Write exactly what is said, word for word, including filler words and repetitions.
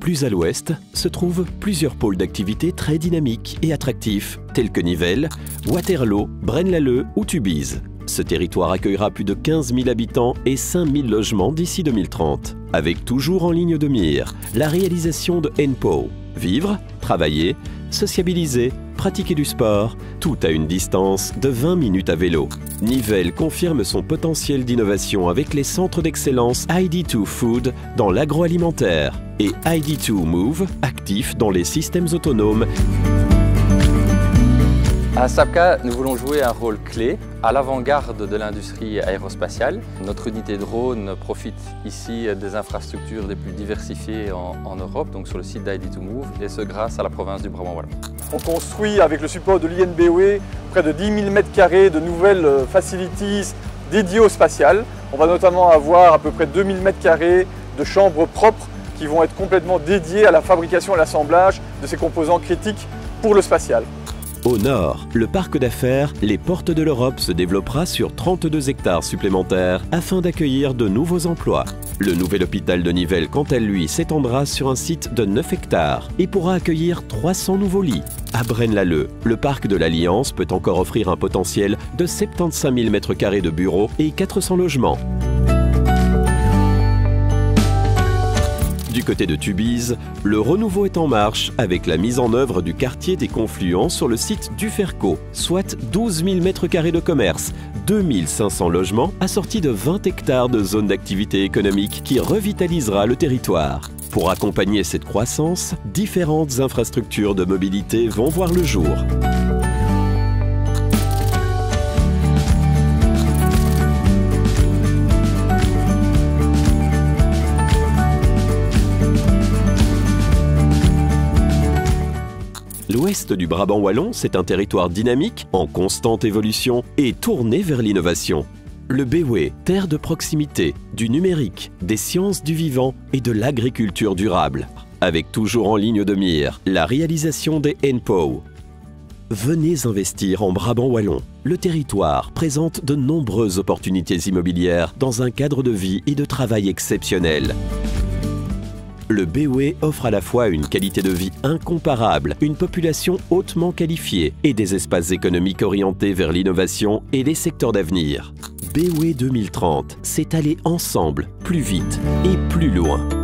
Plus à l'ouest se trouvent plusieurs pôles d'activité très dynamiques et attractifs, tels que Nivelles, Waterloo, Braine-l'Alleud ou Tubize. Ce territoire accueillera plus de quinze mille habitants et cinq mille logements d'ici deux mille trente, avec toujours en ligne de mire la réalisation de N P O. Vivre, travailler, sociabiliser, pratiquer du sport, tout à une distance de vingt minutes à vélo. Nivelles confirme son potentiel d'innovation avec les centres d'excellence I D deux Food dans l'agroalimentaire et I D deux Move, actif dans les systèmes autonomes. À Sapka, nous voulons jouer un rôle clé à l'avant-garde de l'industrie aérospatiale. Notre unité drone profite ici des infrastructures les plus diversifiées en, en Europe, donc sur le site d'I D deux Move, et ce grâce à la province du Brabant Wallon. On construit avec le support de l'I N B O E près de dix mille mètres carrés de nouvelles facilities dédiées au spatial. On va notamment avoir à peu près deux mille mètres carrés de chambres propres qui vont être complètement dédiées à la fabrication et l'assemblage de ces composants critiques pour le spatial. Au nord, le parc d'affaires Les Portes de l'Europe se développera sur trente-deux hectares supplémentaires afin d'accueillir de nouveaux emplois. Le nouvel hôpital de Nivelles, quant à lui, s'étendra sur un site de neuf hectares et pourra accueillir trois cents nouveaux lits. À Braine-l'Alleud, le parc de l'Alliance peut encore offrir un potentiel de soixante-quinze mille mètres carrés de bureaux et quatre cents logements. Du côté de Tubize, le renouveau est en marche avec la mise en œuvre du quartier des Confluents sur le site du Ferco, soit douze mille mètres carrés de commerce, deux mille cinq cents logements assortis de vingt hectares de zone d'activité économique qui revitalisera le territoire. Pour accompagner cette croissance, différentes infrastructures de mobilité vont voir le jour. L'ouest du Brabant Wallon, c'est un territoire dynamique, en constante évolution et tourné vers l'innovation. Le Béoué, terre de proximité, du numérique, des sciences du vivant et de l'agriculture durable. Avec toujours en ligne de mire la réalisation des N P O. Venez investir en Brabant Wallon. Le territoire présente de nombreuses opportunités immobilières dans un cadre de vie et de travail exceptionnel. Le Béoué offre à la fois une qualité de vie incomparable, une population hautement qualifiée et des espaces économiques orientés vers l'innovation et les secteurs d'avenir. Béoué deux mille trente, c'est aller ensemble, plus vite et plus loin.